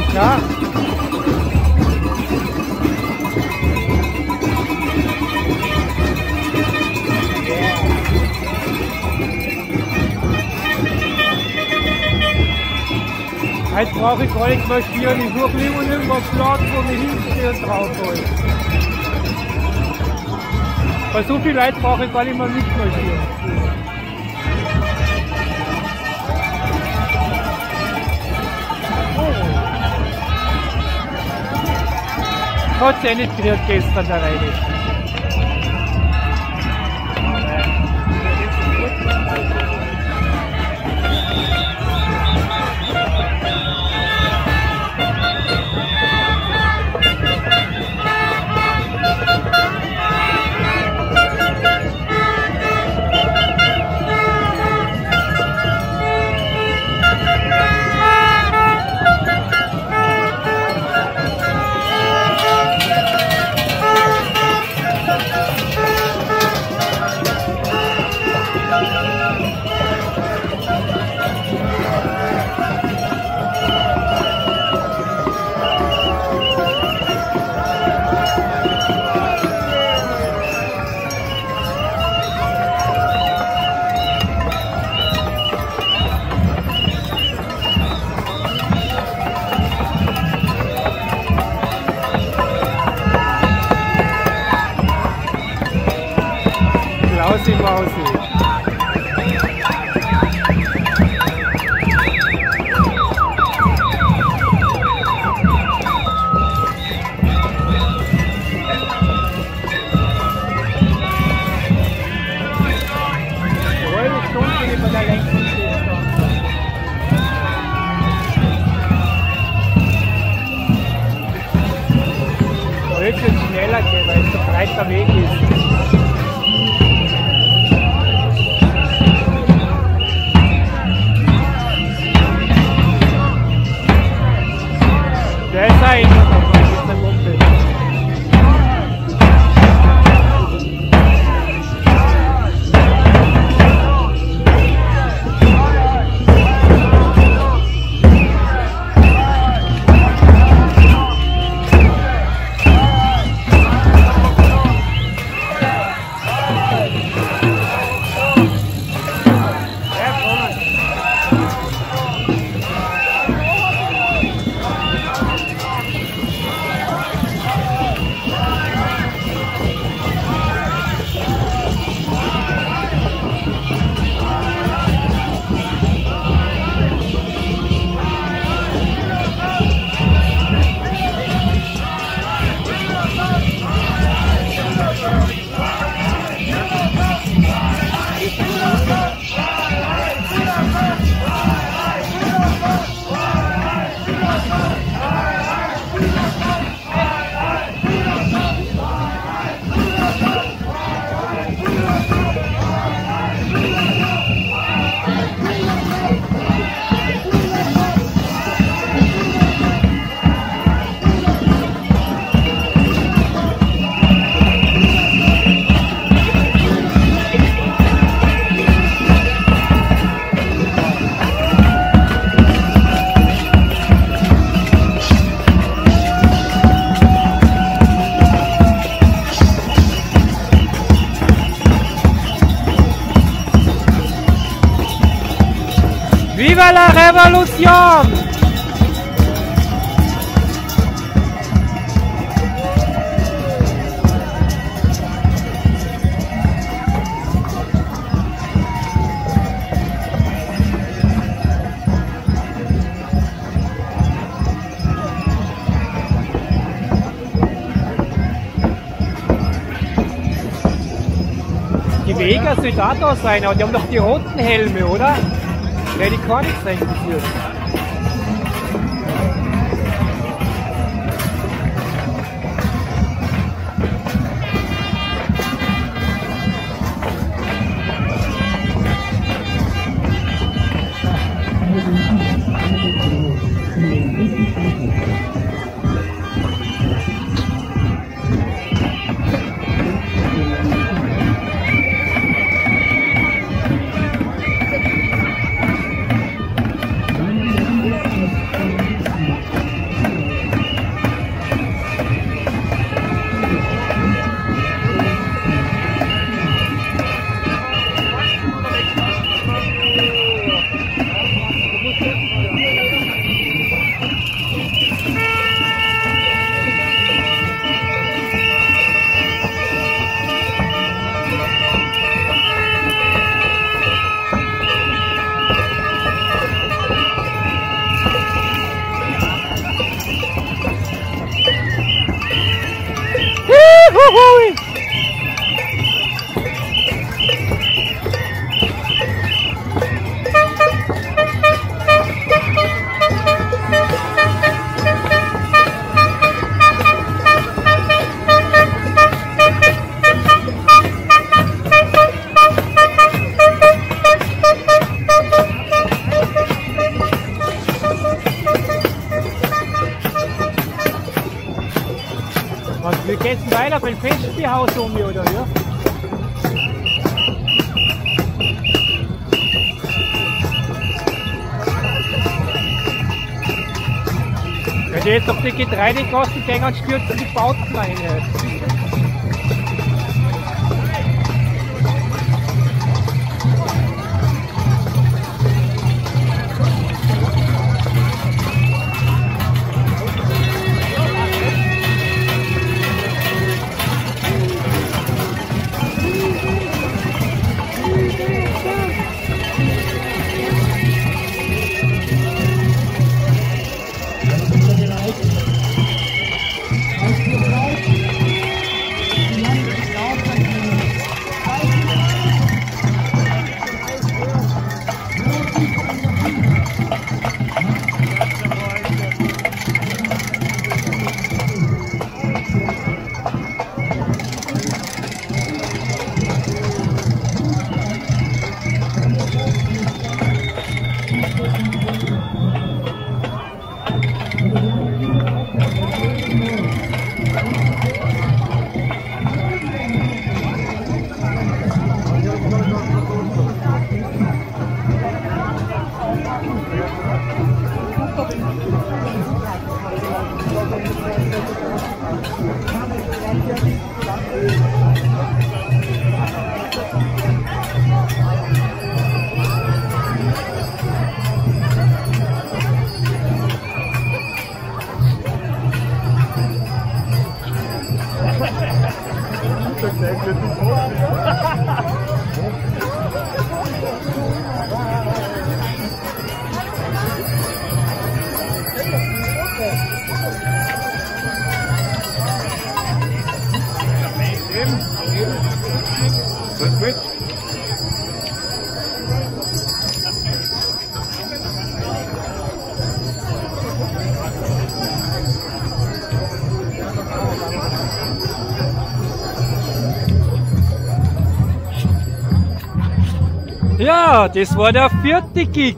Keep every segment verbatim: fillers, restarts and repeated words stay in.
Ja. Jetzt brauche ich gar nicht marschieren, ich suche lieber irgendwas Platz, wo mich hinstehen drauf soll. Bei so viel Leuten brauche ich gar nicht mehr mitmarschieren. Oh. Hat sich eh nicht gerührt gestern der Reine. Mausi, Mausi. Halbe Stunde bin ich bei der längsten Station. Da wird es jetzt schneller gehen, weil es ein breiter Weg ist. Der ist ein ¡Viva la revolución! Die Vega sollte auch da sein, aber die haben doch die roten Helme, oder? Ja, die kann nichts sein passiert. geht's denn weiter beim Festspielhaus um, oder wie? Wenn du jetzt auf die Getreidegassen gehen und stürzen die Bauten rein. Ja, das war der vierte Gig.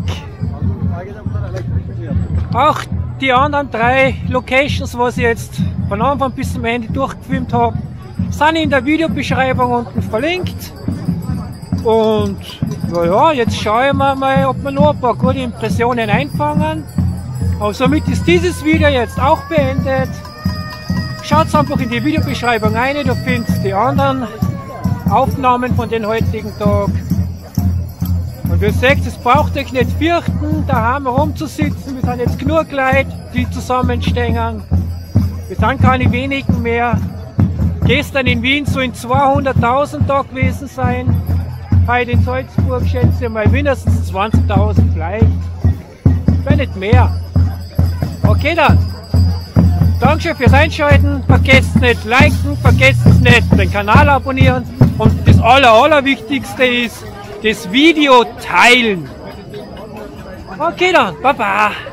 Auch die anderen drei Locations, was ich jetzt von Anfang bis zum Ende durchgefilmt habe, sind in der Videobeschreibung unten verlinkt. Und naja, jetzt schauen wir mal, ob wir noch ein paar gute Impressionen einfangen. Und somit ist dieses Video jetzt auch beendet. Schaut einfach in die Videobeschreibung rein, da findest die anderen Aufnahmen von den heutigen Tag. Und ihr seht, es braucht euch nicht fürchten, daheim rumzusitzen. Wir sind jetzt genug Leute, die zusammenstehen. Wir sind keine wenigen mehr. Gestern in Wien so in zweihunderttausend da gewesen sein. Heute in Salzburg schätze ich mal mindestens zwanzigtausend vielleicht. Wenn nicht mehr. Okay dann. Dankeschön fürs Einschalten. Vergesst nicht liken, vergesst nicht den Kanal abonnieren. Und das aller, allerwichtigste ist, das Video teilen. Okay dann, Baba.